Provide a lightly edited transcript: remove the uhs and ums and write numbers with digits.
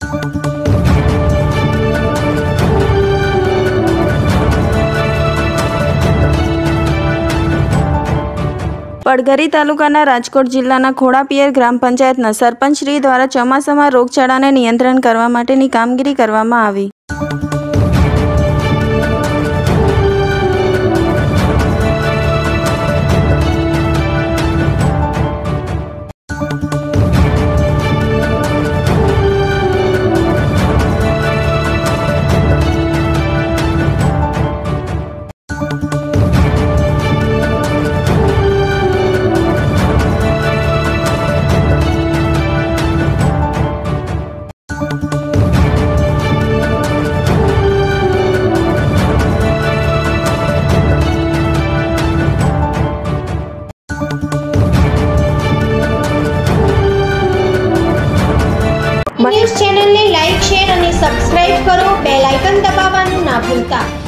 પડધરી તાલુકાના રાજકોટ જિલ્લાના ખોડાપિયર ગ્રામ પંચાયતના સરપંચશ્રી દ્વારા ચોમાસામાં રોગચાળાને નિયંત્રણ કરવા માટેની કામગીરી કરવામાં આવી। न्यूज़ चैनल ने लाइक शेर और सब्सक्राइब करो, बेल आइकन दबावવાનું ના ભૂલતા।